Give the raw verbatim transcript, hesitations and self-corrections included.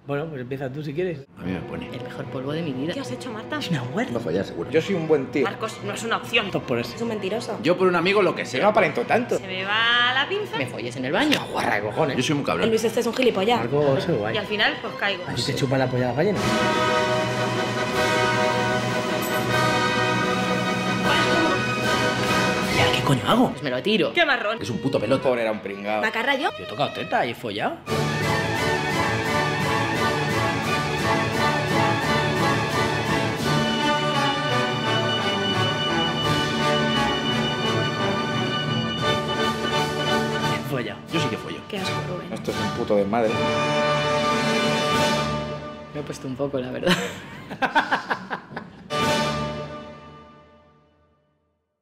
Bueno, pues empieza tú si quieres. A mí me pone. El mejor polvo de mi vida. ¿Qué has hecho, Marta? Es una huerta. No follar, seguro. Yo soy un buen tío. Marcos, no es una opción. Todo por eso. Es un mentiroso. Yo por un amigo lo que Yo sea. no aparento tanto. Se me va la pinza. Me folles en el baño. Guarra de cojones. Yo soy muy El cabrón. Luis este es un gilipollas. Algo soy guay. Y al final, pues caigo. ¿A ti te chupa la polla las ballenas? ¿Y ahora qué coño hago? Pues me lo tiro. ¡Qué marrón! Es un puto pelota. Pobre era un pringao. ¿Macarra yo? Yo he tocado teta y he follado. He follado. Yo sí que follo. Qué asco, Rubén. Esto es un puto desmadre. Me he puesto un poco, la verdad.